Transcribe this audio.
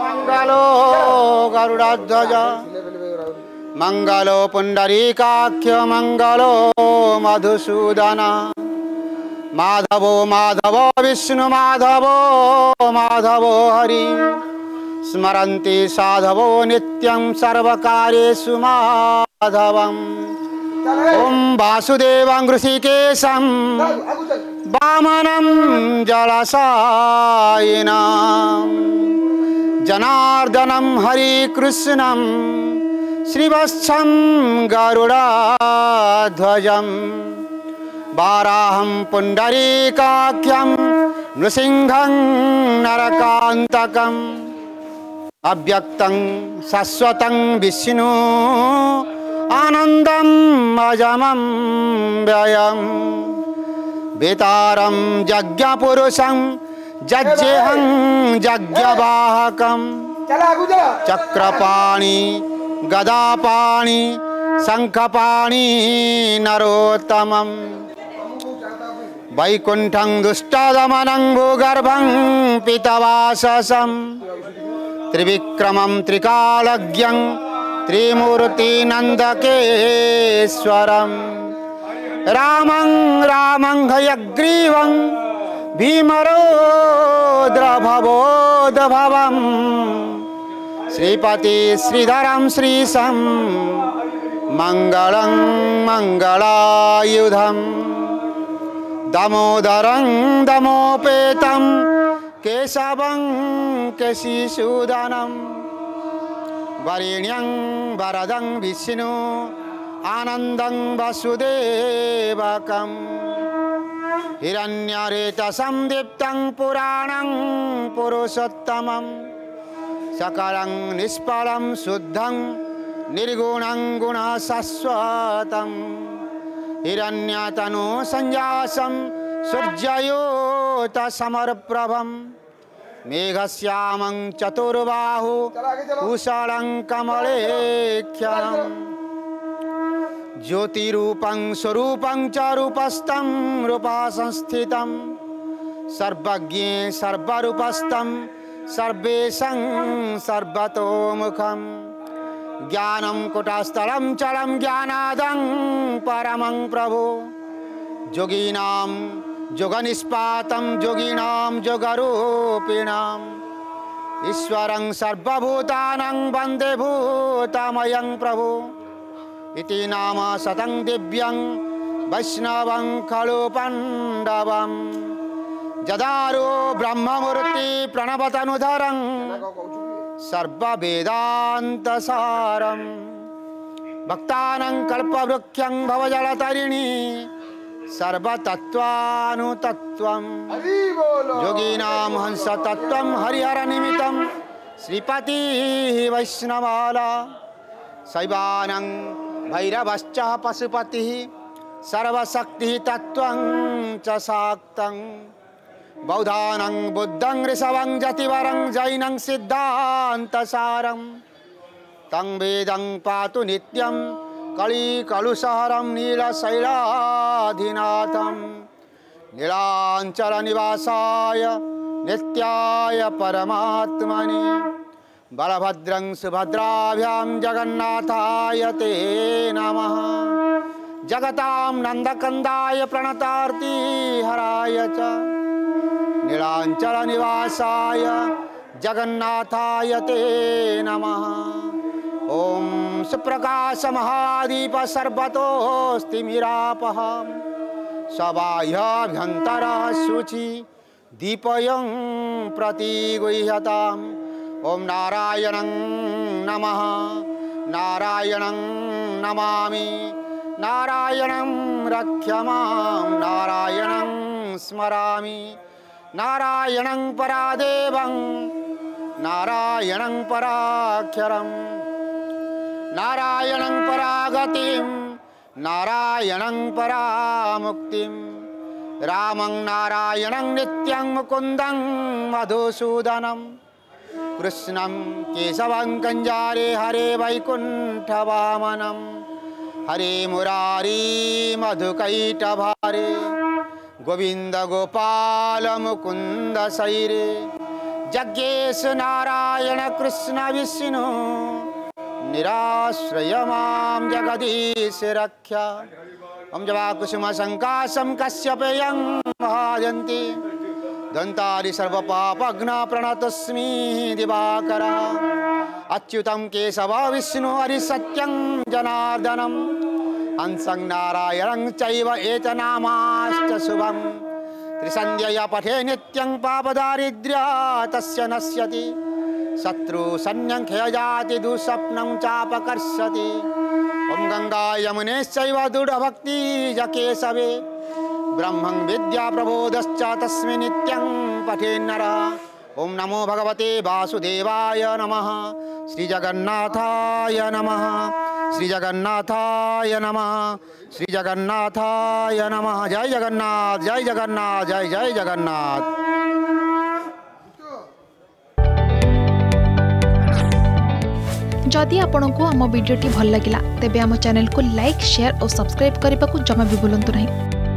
मंगलो गरुड़ध्वज मंगलो पुंडरीकाक्ष मंगलो मधुसूदन माधवो माधवो विष्णु माधवो माधवो हरि स्मरन्ति साधवो नित्यं सर्वकार्येषु माधवम् ओम वासुदेवं ऋषिकेशं वामनं जलसायिनं जनार्दनं हरिकृष्णं श्रीवत्सं गरुडाध्वजं वाराहं पुंडरीकाख्यं नृसिंहं नरकान्तकम् अव्यक्तं शाश्वतं विष्णु आनंदम अजमं व्ययं बेतारं यज्ञपुरुषं जज्जेहं यज्ञवाहकं चक्रपाणि गदापाणि शंखपाणि नरोत्तमं वैकुंठं दुष्टदमनं भूगर्भं पितवाससं त्रिविक्रमं त्रिकालज्ञं त्रिमूर्ति नंदकेश्वरं रामं रामं हयग्रीवं भीमरोद्रभवोद्भवं श्रीपति श्रीधरं श्रीशं मंगलं मंगलायुधं दामोदरं दमोपेतं केशवं केशिसूदनं वरेण्यं वरदं विष्णु आनंदं वसुदेवकं हिरण्यरेतसं दीप्तं पुराणं पुरुषोत्तमं सकलं निष्फलं शुद्धं निर्गुणं गुणशाश्वतं हिरण्यतनु संजासं सूर्ययोतसमप्रभं मेघश्यामं चतुर्बाहु कुशलं कमलेख्यं ज्योतिरूपं स्वरूपं च रूपस्थं रूपसंस्थितं सर्वज्ञे सर्वरूपस्थं सर्वेशं सर्वतोमुखं ज्ञानं कुटस्थलं चलं ज्ञानादं परमं प्रभु योगिनां योगनिष्पातं योगिनां योगरूपिणाम् ईश्वरं सर्वभूतानां वन्दे भूतमयं प्रभु इति नाम शतं दिव्यं वैष्णवं खलु पाण्डवं जदारो ब्रह्ममूर्ति प्रणवतनुधरं सर्ववेदान्तसारं भक्तानां कल्पवृक्षं भवजलतरिणी सर्वतत्त्वानुतत्त्वं योगिनां हंसतत्त्वं हरिहरनिमित्तं श्रीपति वैष्णवाला शैवानां भैरवश्च पशुपतिः सर्वशक्तिः तत्त्वं च शाक्तं बौद्धानां बुद्धं ऋषभं जतिवरं जैनं सिद्धान्तसारं तं वेदं पातु नित्यं कलिकलुषहरं नीलशैलाधिनाथं नीलाञ्चलनिवासाय नित्याय परमात्मने बलभद्रं सुभद्राभ्यां जगन्नाथाय ते नमः जगतां नन्दकन्दाय प्रणतार्तिहराय च नीलाञ्चलनिवासाय जगन्नाथाय ते नमः ओम सुप्रकाश महादीप सर्वतोस्तिमिरापः सबाह्याभ्यन्तर शुचि दीपयं प्रतिगुह्यताम् ओम नारायणं नमः नारायणं नमामि नारायणं रक्ष्यमां नारायणं स्मरामि नारायणं परादेवं नारायणं पराक्षरम् नारायणं परागतिं नारायणं परामुक्तिं रामं नारायणं नित्यं मुकुन्दं मधुसूदनं कृष्णं केशवं कञ्जारे हरे वैकुण्ठवामनं हरे मुरारी मधुकैटभारे गोविन्द गोपाल मुकुन्द सैरे जज्ञेश नारायण कृष्ण विष्णु निराश्रय मां जगदीश रक्षा। ओम जवा कुसुम संकाशम कश्यपेयं महाजन्ति दन्तारि सर्वपापघ्न प्रणतस्मि दिवाकर। अच्युतं केशव विष्णु हरिसत्यं जनार्दनं हंसं नारायणं चैव एतनामाश्च शुभं। त्रिसन्ध्यया पठे नित्यं पापदारिद्र्य तस्य नश्यति शत्रु सन्न्यं क्षयजाति दुःस्वप्नं चापकर्षति। ओम गंगा यमुनेश्चैव दृढभक्ति केशवे ब्रह्मं विद्या प्रबोधश्च तस्मिन् नित्यं पठेन्नरः। ओम नमो भगवते वासुदेवाय नमः। श्री जगन्नाथाय नमः। श्री जगन्नाथाय नमः। श्री जगन्नाथाय नमः। जय जगन्नाथ जय जगन्नाथ जय जय जगन्नाथ। जदि आपंक आम भिडी भल लगा तेब आम चैनल को लाइक शेयर और सब्सक्राइब करने को जमा भी भूलु नहीं।